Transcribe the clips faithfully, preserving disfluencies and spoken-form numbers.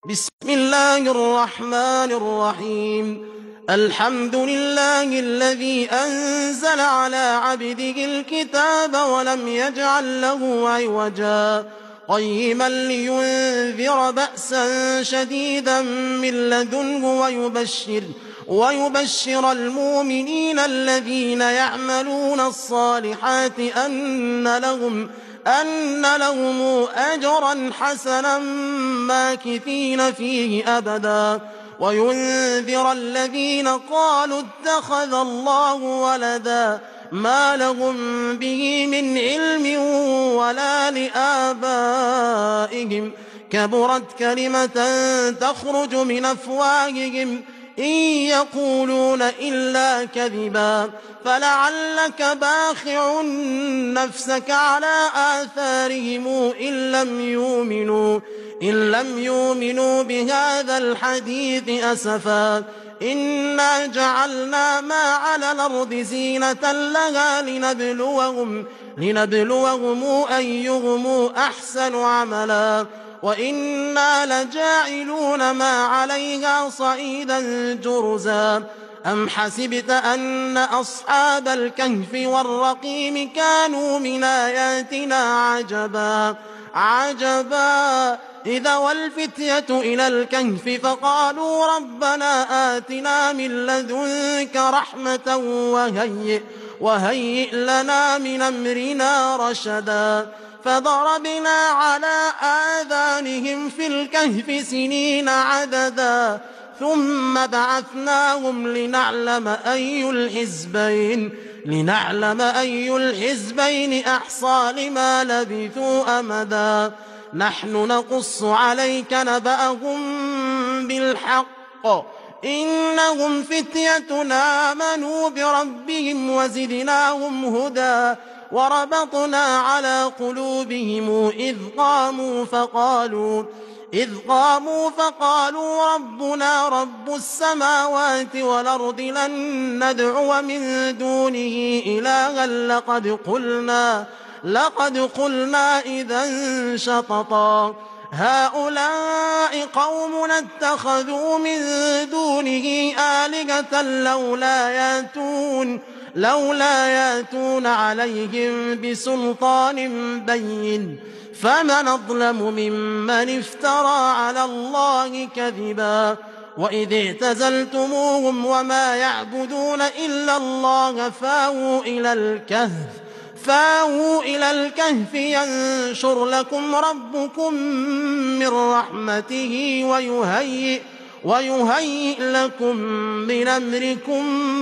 بسم الله الرحمن الرحيم. الحمد لله الذي أنزل على عبده الكتاب ولم يجعل له عوجا قيما لينذر بأسا شديدا من لدنه ويبشر, ويبشر المؤمنين الذين يعملون الصالحات أن لهم أن لهم أجرا حسنا ماكثين فيه أبدا وينذر الذين قالوا اتخذ الله ولدا ما لهم به من علم ولا لآبائهم كبرت كلمة تخرج من أفواههم إن يقولون إلا كذبا فلعلك باخع نفسك على آثارهم إن لم يؤمنوا, إن لم يؤمنوا بهذا الحديث أسفا إنا جعلنا ما على الأرض زينة لها لنبلوهم, لنبلوهم أيهم أحسن عملا وإنا لجاعلون ما عليها صعيدا جرزا أم حسبت أن أصحاب الكهف والرقيم كانوا من آياتنا عجبا عجبا إذا والفتية إلى الكهف فقالوا ربنا آتنا من لدنك رحمة وهيئ, وهيئ لنا من أمرنا رشدا فضربنا على آذانهم في الكهف سنين عددا ثم بعثناهم لنعلم أي الحزبين لنعلم أي الحزبين أحصى لما لبثوا أمدا نحن نقص عليك نبأهم بالحق إنهم فتية آمنوا بربهم وزدناهم هدى وربطنا على قلوبهم إذ قاموا فقالوا إذ قاموا فقالوا ربنا رب السماوات والأرض لن ندعو من دونه إلها لقد قلنا لقد قلنا إذا شططا هؤلاء قومنا اتخذوا من دونه آلهة لولا ياتون لولا ياتون عليهم بسلطان بين فمن أظلم ممن افترى على الله كذبا وإذ اعتزلتموهم وما يعبدون إلا الله فاووا إلى الكهف فاووا إلى الكهف ينشر لكم ربكم من رحمته ويهيئ ويهيئ لكم من أمركم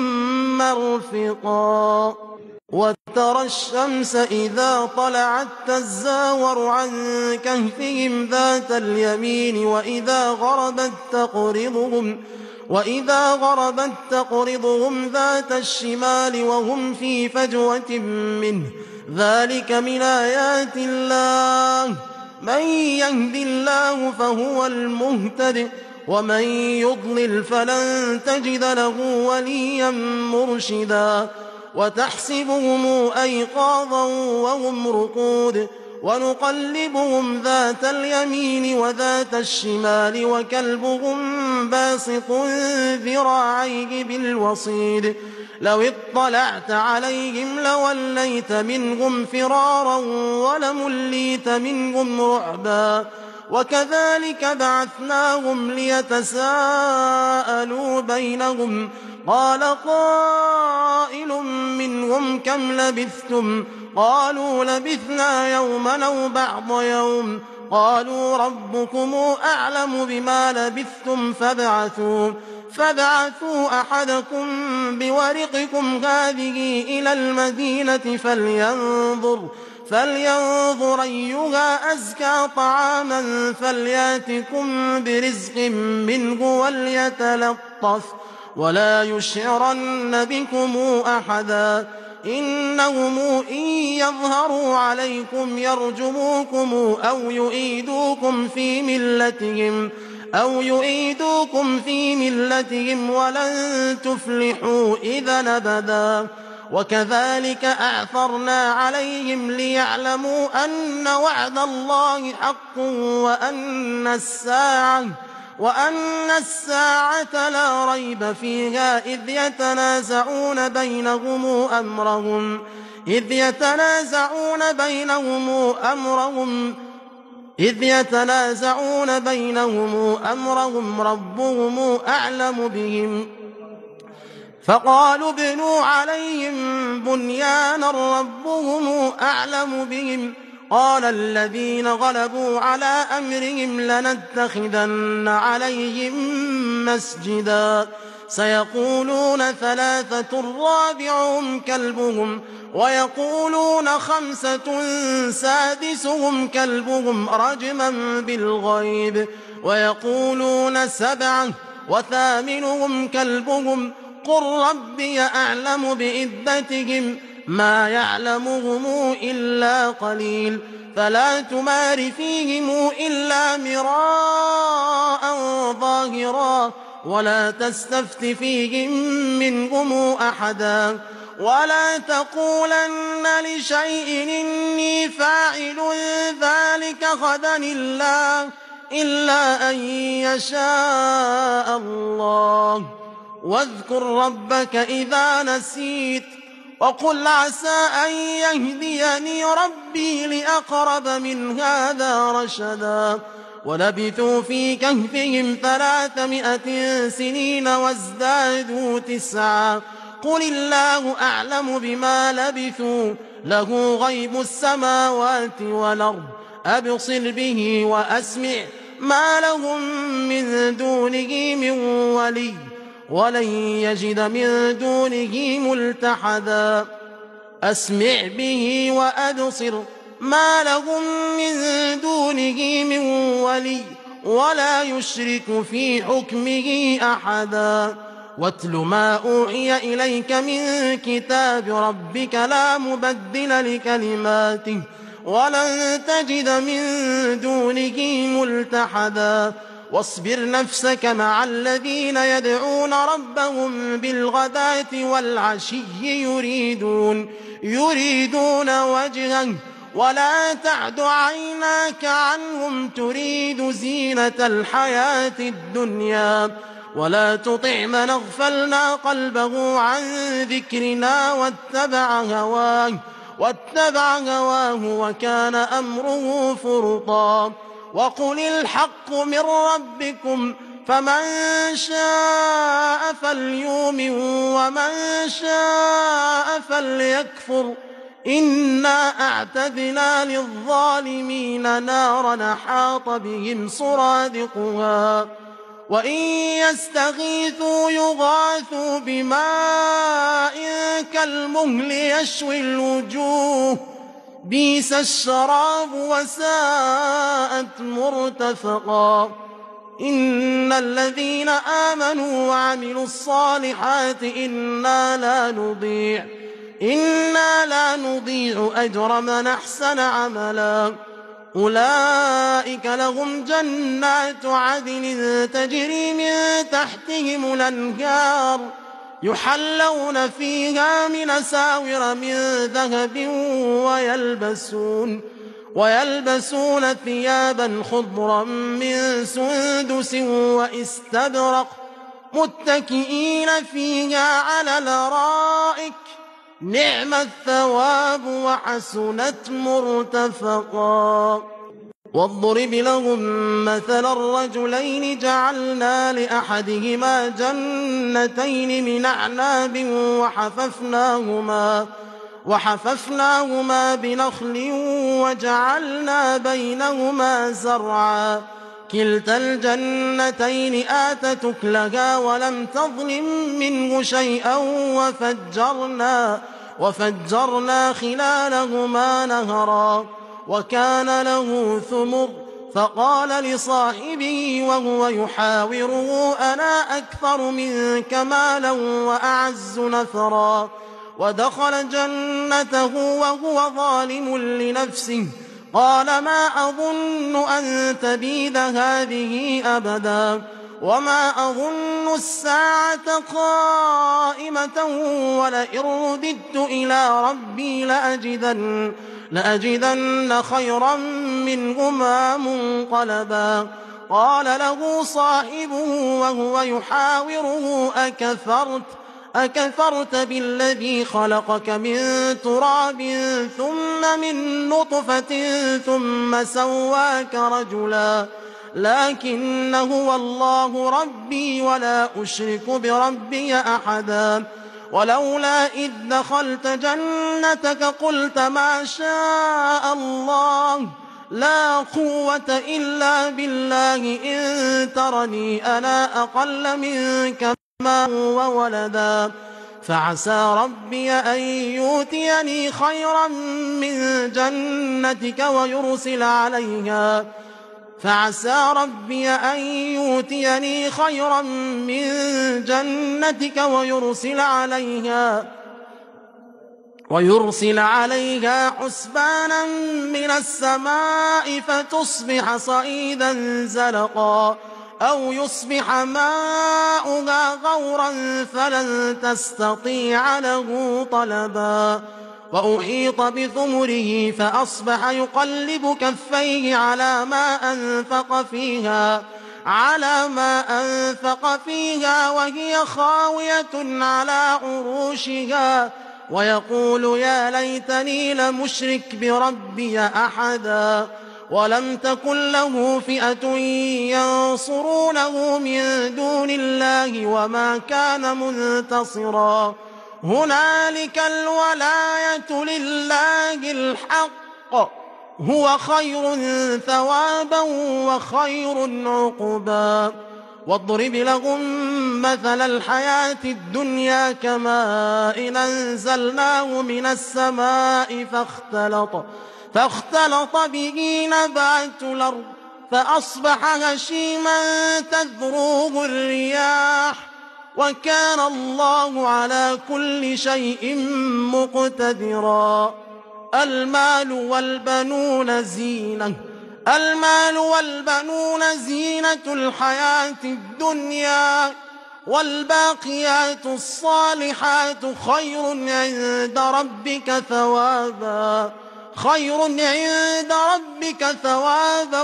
مرفقا وترى الشمس إذا طلعت تزاور عن كهفهم ذات اليمين وإذا غربت تقرضهم وإذا غربت تقرضهم ذات الشمال وهم في فجوة منه ذلك من آيات الله من يهد الله فهو المهتد ومن يضلل فلن تجد له وليا مرشدا وتحسبهم أيقاظا وهم رقود ونقلبهم ذات اليمين وذات الشمال وكلبهم باسط ذراعيه بالوصيد لو اطلعت عليهم لوليت منهم فرارا ولمليت منهم رعبا وكذلك بعثناهم ليتساءلوا بينهم قال قائل منهم كم لبثتم قالوا لبثنا يوما أو بعض يوم قالوا ربكم أعلم بما لبثتم فابعثوا فابعثوا أحدكم بورقكم هذه إلى المدينة فلينظر فلينظر أيها أزكى طعاما فلياتكم برزق منه وليتلطف ولا يشعرن بكم أحدا إنهم إن يظهروا عليكم يرجموكم أو يعيدوكم في ملتهم أو يعيدوكم في ملتهم ولن تفلحوا إذا أبدا وكذلك أعثرنا عليهم ليعلموا أن وعد الله حق وأن الساعة وأن الساعة لا ريب فيها إذ يتنازعون بينهم أمرهم إذ يتنازعون بينهم أمرهم إذ يتنازعون بينهم أمرهم ربهم أعلم بهم فقالوا ابنوا عليهم بنيانا ربهم أعلم بهم قال الذين غلبوا على أمرهم لنتخذن عليهم مسجدا سيقولون ثلاثة رابعهم كلبهم ويقولون خمسة سادسهم كلبهم رجما بالغيب ويقولون سبعة وثامنهم كلبهم قل ربي أعلم بعدتهم ما يعلمهم إلا قليل فلا تمار فيهم إلا مراء ظاهرا ولا تستفت فيهم منهم أحدا ولا تقولن لشيء إني فاعل ذلك غدا إلا, إلا أن يشاء الله واذكر ربك إذا نسيت وقل عسى أن يهديني ربي لأقرب من هذا رشدا ولبثوا في كهفهم ثلاثمائة سنين وازدادوا تسعا قل الله أعلم بما لبثوا له غيب السماوات والأرض أبصر به وأسمع ما لهم من دونه من ولي ولن يجد من دونه ملتحدا أسمع به وأبصر ما لهم من دونه من ولي ولا يشرك في حكمه أحدا واتل ما أوحي إليك من كتاب ربك لا مبدل لكلماته ولن تجد من دونه ملتحدا واصبر نفسك مع الذين يدعون ربهم بالغداة والعشي يريدون, يريدون وجهه ولا تعد عيناك عنهم تريد زينة الحياة الدنيا ولا تطع من اغفلنا قلبه عن ذكرنا واتبع هواه, واتبع هواه وكان أمره فرطا وقل الحق من ربكم فمن شاء فليؤمن ومن شاء فليكفر إنا أعتدنا للظالمين نارا أحاط بهم سرادقها وإن يستغيثوا يغاثوا بماء كالمهل يشوي الوجوه بئس الشراب وساءت مرتفقا إن الذين آمنوا وعملوا الصالحات إنا لا نضيع إنا لا نضيع أجر من أحسن عملا أولئك لهم جنات عدن تجري من تحتهم الأنهار يحلون فيها من أساور من ذهب ويلبسون, ويلبسون ثيابا خضرا من سندس واستبرق متكئين فيها على الأرائك نعم الثواب وحسنت مرتفقا واضرب لهم مثل الرجلين جعلنا لأحدهما جنتين من أعناب وحففناهما, وحففناهما بنخل وجعلنا بينهما زرعا كلتا الجنتين آتت أكلها ولم تظلم منه شيئا وفجرنا, وفجرنا خلالهما نهرا وكان له ثمر فقال لصاحبه وهو يحاوره أنا أكثر منك مالا وأعز نفرا ودخل جنته وهو ظالم لنفسه قال ما أظن أن تبيد هذه أبدا وما أظن الساعة قائمة ولئن رددت إلى ربي لأجدن, لأجدن خيرا منهما منقلبا قال له صاحبه وهو يحاوره أكفرت أكفرت بالذي خلقك من تراب ثم من نطفة ثم سواك رجلا لكن هو الله ربي ولا أشرك بربي أحدا ولولا إذ دخلت جنتك قلت ما شاء الله لا قوة إلا بالله إن ترني أنا أقل منك مالا وولدا فعسى ربي أن يؤتيني خيرا من جنتك ويرسل عليها فعسى ربي أن يؤتيني خيرا من جنتك ويرسل عليها ويرسل عليها حسبانا من السماء فتصبح صعيدا زلقا أو يصبح ماؤها غورا فلن تستطيع له طلبا وأحيط بثمره فأصبح يقلب كفيه على ما أنفق فيها على ما أنفق فيها وهي خاوية على عروشها ويقول يا ليتني لمشرك بربي أحدا ولم تكن له فئة ينصرونه من دون الله وما كان منتصرا هنالك الولاية لله الحق هو خير ثوابا وخير عقبا واضرب لهم مثل الحياة الدنيا كماء أنزلناه من السماء فاختلط فاختلط به نبات الأرض فأصبح هشيما تذروه الرياح وكان الله على كل شيء مقتدرا المال والبنون زينة المال والبنون زينة الحياة الدنيا والباقيات الصالحات خير عند ربك ثوابا خير عند ربك ثوابا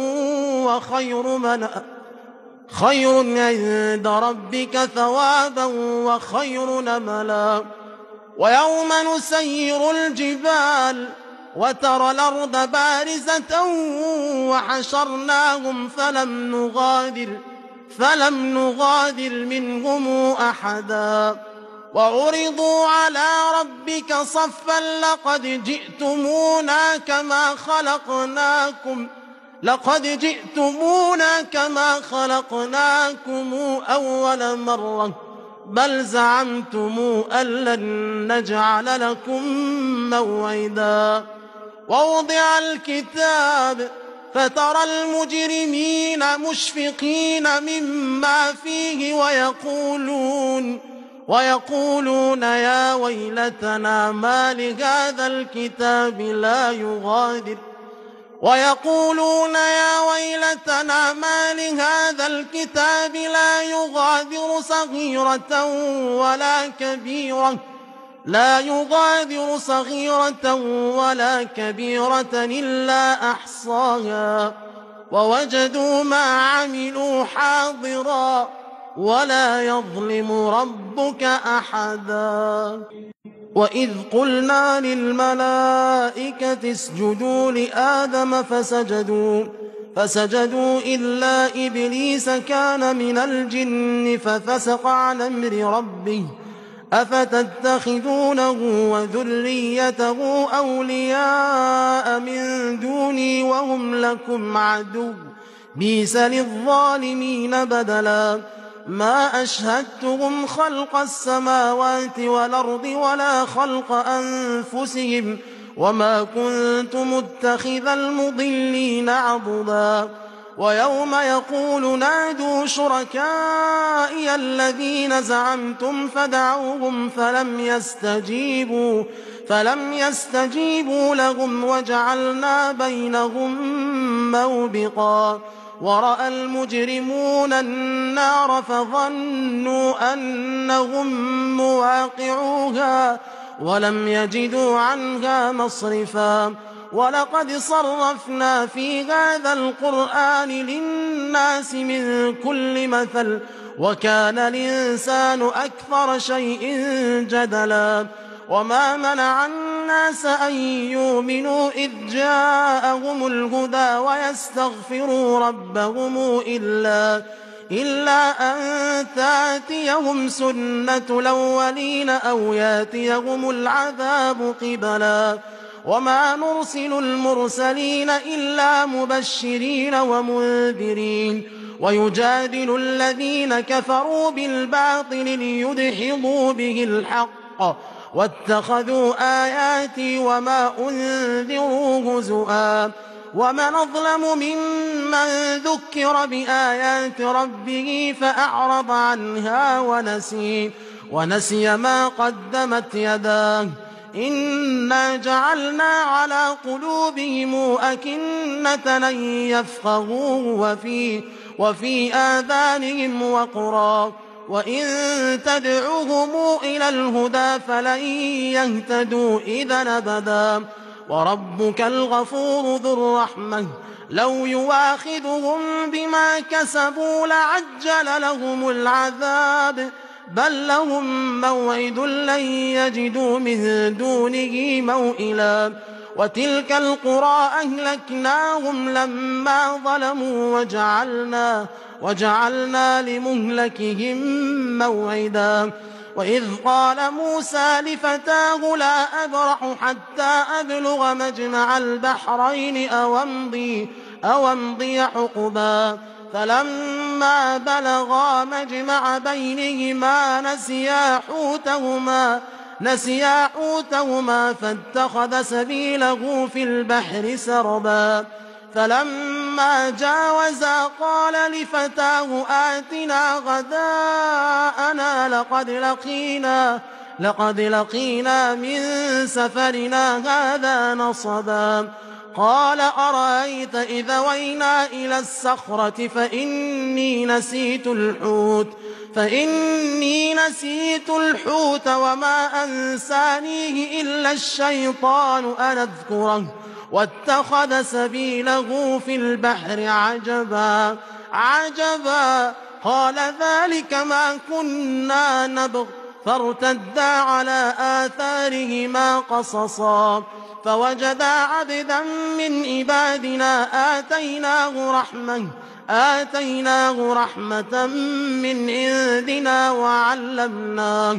وخير من خير عند ربك ثوابا وخير نملا ويوم نسير الجبال وترى الأرض بارزة وحشرناهم فلم نغادر فلم نغادر منهم أحدا وعرضوا على ربك صفا لقد جئتمونا كما خلقناكم لقد جئتمونا كما خلقناكم أول مرة بل زعمتم أن لن نجعل لكم موعدا ووضع الكتاب فترى المجرمين مشفقين مما فيه ويقولون ويقولون يا ويلتنا ما لهذا الكتاب لا يغادر ويقولون يا ويلتنا ما لهذا الكتاب لا يغادر صغيرة ولا كبيرة لا يغادر صغيرة ولا كبيرة إلا أحصاها ووجدوا ما عملوا حاضرا ولا يظلم ربك أحدا وإذ قلنا للملائكة اسجدوا لآدم فسجدوا فسجدوا إلا إبليس كان من الجن ففسق عن أمر ربه أفتتخذونه وذريته أولياء من دوني وهم لكم عدو بئس للظالمين بدلا ما أشهدتهم خلق السماوات والأرض ولا خلق أنفسهم وما كنت متخذ المضلين عضدا ويوم يقول نادوا شركائي الذين زعمتم فدعوهم فلم يستجيبوا فلم يستجيبوا لهم وجعلنا بينهم موبقا ورأى المجرمون النار فظنوا أنهم مواقعوها ولم يجدوا عنها مصرفا ولقد صرفنا في هذا القرآن للناس من كل مثل وكان الإنسان أكثر شيء جدلا وما منع الناس أن يؤمنوا إذ جاءهم الهدى ويستغفروا ربهم إلا إلا أن تأتيهم سنة الأولين أو يأتيهم العذاب قبلا وما نرسل المرسلين إلا مبشرين ومنذرين ويجادل الذين كفروا بالباطل ليدحضوا به الحق واتخذوا آياتي وما أنذروا هزؤا ومن أظلم ممن ذكر بآيات ربه فأعرض عنها ونسي, ونسي ما قدمت يداه إنا جعلنا على قلوبهم أكنة أن يفقهوه وفي, وفي آذانهم وقرا وإن تدعوهم إلى الهدى فلن يهتدوا إذا أبدا وربك الغفور ذو الرحمة لو يواخذهم بما كسبوا لعجل لهم العذاب بل لهم موعد لن يجدوا من دونه موئلا وتلك القرى أهلكناهم لما ظلموا وجعلنا, وجعلنا لمهلكهم موعدا وإذ قال موسى لفتاه لا أبرح حتى أبلغ مجمع البحرين أو أمضي, أو أمضي حقبا فلما بلغا مجمع بينهما نسيا حوتهما, نسيا حوتهما فاتخذ سبيله في البحر سربا فلما جاوزا قال لفتاه آتنا غداءنا لقد لقينا, لقد لقينا من سفرنا هذا نصبا قال أرأيت إذا وينا إلى الصخرة فإني نسيت الحوت فإني نسيت الحوت وما أنسانيه إلا الشيطان أن أذكره واتخذ سبيله في البحر عجبا عجبا قال ذلك ما كنا نبغ فارتدا على آثارهما قصصا فوجدا عبدا من عبادنا آتيناه رحمة آتيناه رحمة من عندنا وعلمناه,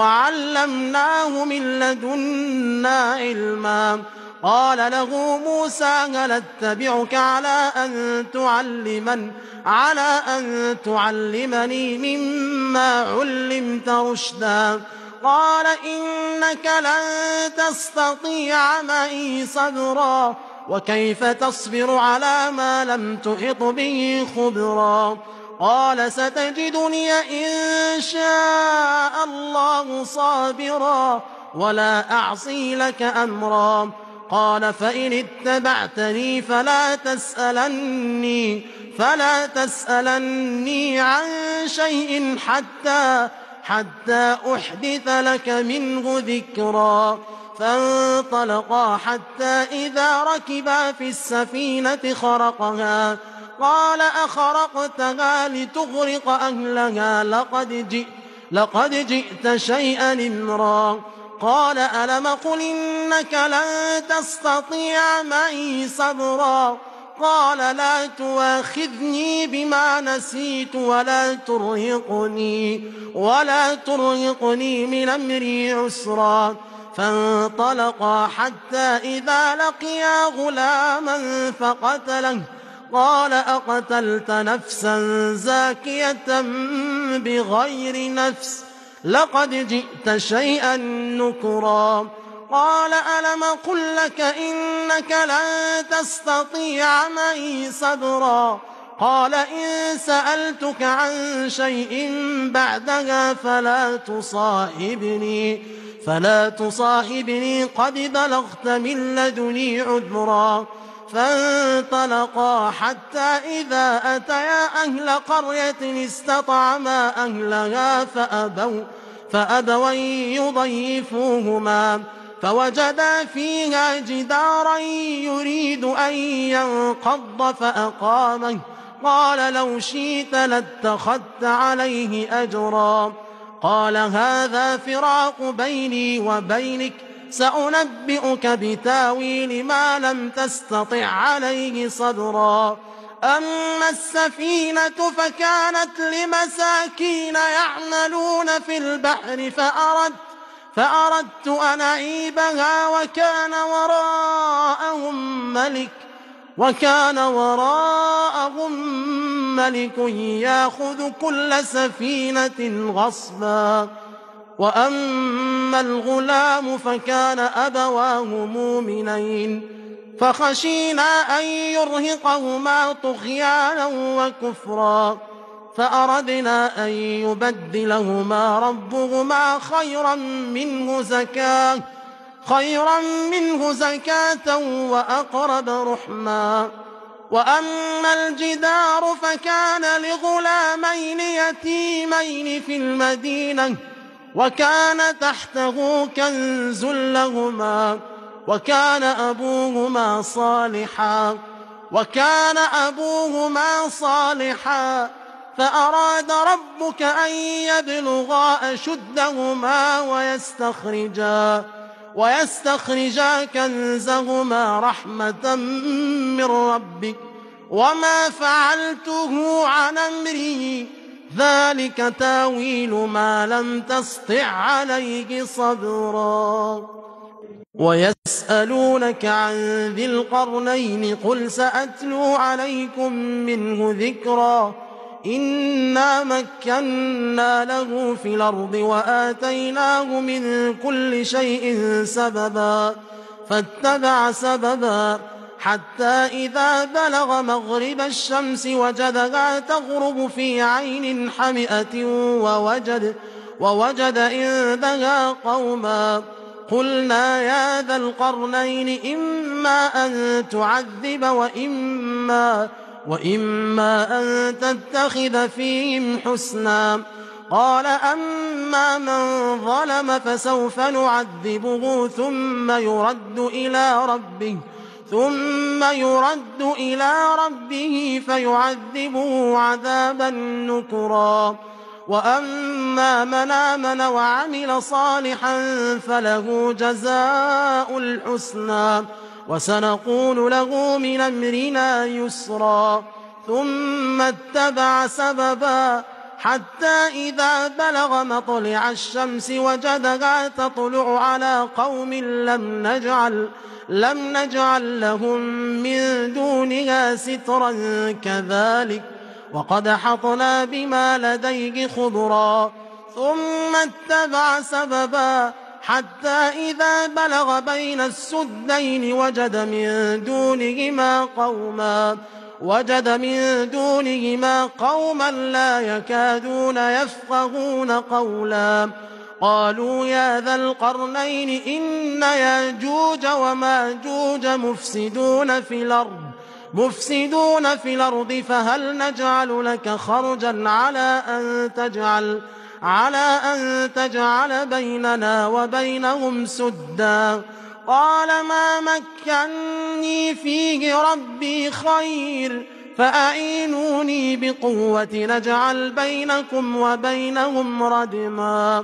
وعلمناه من لدنا علما قال له موسى هل اتبعك على أن تعلمن على أن تعلمني مما علمت رشدا قال إنك لن تستطيع معي صبرا وكيف تصبر على ما لم تحط به خبرا قال ستجدني إن شاء الله صابرا ولا أعصي لك أمرا قال فإن اتبعتني فلا تسألني فلا تسألني عن شيء حتى حتى أحدث لك منه ذكرا فانطلقا حتى إذا ركبا في السفينة خرقها قال أخرقتها لتغرق أهلها لقد جئت, لقد جئت شيئا إمرا قال ألم قل إنك لن تستطيع معي صبرا قال لا تواخذني بما نسيت ولا ترهقني ولا ترهقني من أمري عسرا فانطلقا حتى إذا لقيا غلاما فقتله قال أقتلت نفسا زاكية بغير نفس لقد جئت شيئا نكرا قال ألم قل لك إنك لن تستطيع معي صبرا قال إن سألتك عن شيء بعدها فلا تصاحبني فلا تصاحبني قد بلغت من لدني عذرا فانطلقا حتى إذا أتيا أهل قرية استطعما أهلها فأبوا, فأبوا يضيفوهما فوجدا فيها جدارا يريد أن ينقض فأقامه قال لو شئت لاتخذت عليه أجرا قال هذا فراق بيني وبينك سأنبئك بتاويل ما لم تستطع عليه صبرا أما السفينة فكانت لمساكين يعملون في البحر فأردت فأردت أن أعيبها وكان وراءهم ملك وكان وراءهم ملك يأخذ كل سفينة غصبا وأما الغلام فكان أبواه مؤمنين فخشينا أن يرهقهما طغيانا وكفرا فأردنا أن يبدلهما ربهما خيرا منه زكاة خيرا منه زكاة وأقرب رحما وأما الجدار فكان لغلامين يتيمين في المدينة وكان تحته كنز لهما وكان أبوهما صالحا وكان أبوهما صالحا فأراد ربك أن يبلغا أشدهما ويستخرجا ويستخرجا كنزهما رحمة من ربك وما فعلته عن أمري ذلك تاويل ما لم تسطع عليه صبرا ويسألونك عن ذي القرنين قل سأتلو عليكم منه ذكرا إنا مكنا له في الأرض وآتيناه من كل شيء سببا فاتبع سببا حتى إذا بلغ مغرب الشمس وجدها تغرب في عين حمئة ووجد, ووجد عندها قوما قلنا يا ذا القرنين إما أن تعذب وإما, وإما أن تتخذ فيهم حسنا قال أما من ظلم فسوف نعذبه ثم يرد إلى ربه ثم يرد إلى ربه فيعذبه عذابا نكرا وأما من آمن وعمل صالحا فله جزاء الحسنى وسنقول له من أمرنا يسرا ثم اتبع سببا حتى إذا بلغ مطلع الشمس وجدها تطلع على قوم لم نجعل لم نجعل لهم من دونها سترا كذلك وقد حطنا بما لديه خبرا ثم اتبع سببا حتى إذا بلغ بين السدين وجد من دونهما قوما وجد من دونهما قوما لا يكادون يفقهون قولا قالوا يا ذا القرنين إن ياجوج وماجوج مفسدون في الأرض مفسدون في الأرض فهل نجعل لك خرجا على أن تجعل على أن تجعل بيننا وبينهم سدا قال ما مكني فيه ربي خير فأعينوني بقوة نجعل بينكم وبينهم ردما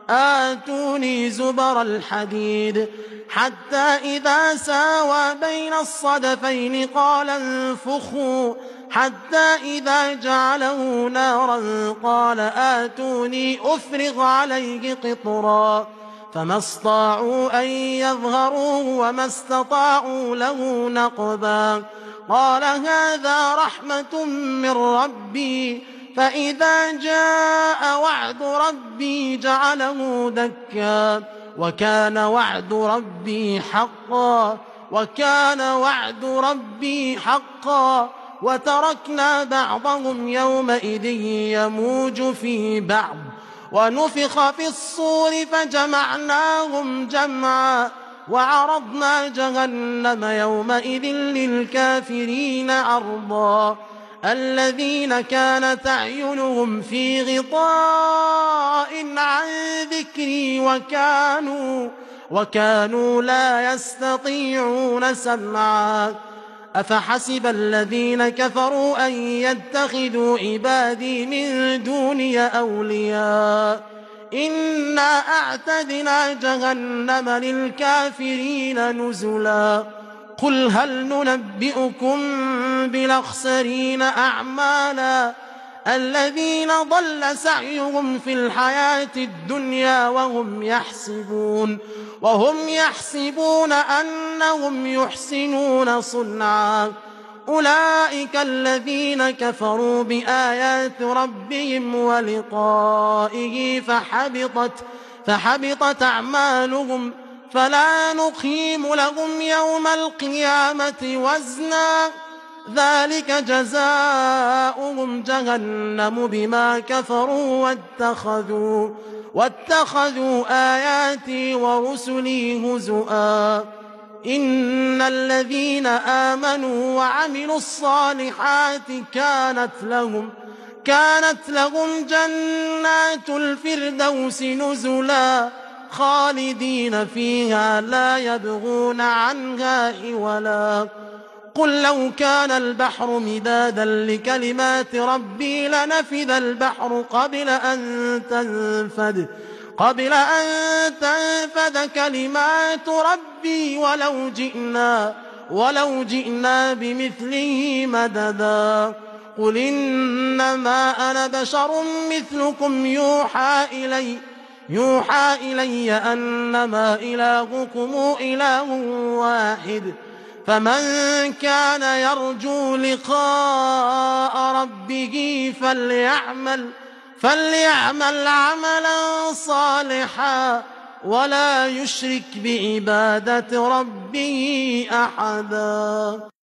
آتوني زبر الحديد حتى إذا ساوى بين الصدفين قال انفخوا حتى إذا جعله نارا قال آتوني أفرغ عليه قطرا فما استطاعوا أن يظهروه وما استطاعوا له نقبا قال هذا رحمة من ربي فإذا جاء وعد ربي جعله دكا وكان وعد ربي حقا وكان وعد ربي حقا وتركنا بعضهم يومئذ يموج في بعض ونفخ في الصور فجمعناهم جمعا وعرضنا جهنم يومئذ للكافرين عرضا الذين كانت أعينهم في غطاء عن ذكري وكانوا وكانوا لا يستطيعون سمعا أفحسب الذين كفروا أن يتخذوا عبادي من دوني أولياء إنا أعتدنا جهنم للكافرين نزلا قل هل ننبئكم بالأخسرين أعمالا الذين ضل سعيهم في الحياة الدنيا وهم يحسبون وهم يحسبون أنهم يحسنون صنعا أولئك الذين كفروا بآيات ربهم ولقائه فحبطت, فحبطت أعمالهم فلا نقيم لهم يوم القيامة وزنا ذلك جزاؤهم جهنم بما كفروا واتخذوا, واتخذوا آياتي ورسلي هزؤا إن الذين آمنوا وعملوا الصالحات كانت لهم, كانت لهم جنات الفردوس نزلا خالدين فيها لا يبغون عنها حولا قل لو كان البحر مدادا لكلمات ربي لنفذ البحر قبل أن تنفد قبل أن تنفذ كلمات ربي ولو جئنا ولو جئنا بمثله مددا قل إنما أنا بشر مثلكم يوحى إلي يوحى إلي أنما إلهكم إله واحد فمن كان يرجو لقاء ربه فليعمل فليعمل عملا صالحا ولا يشرك بعبادة ربه أحدا.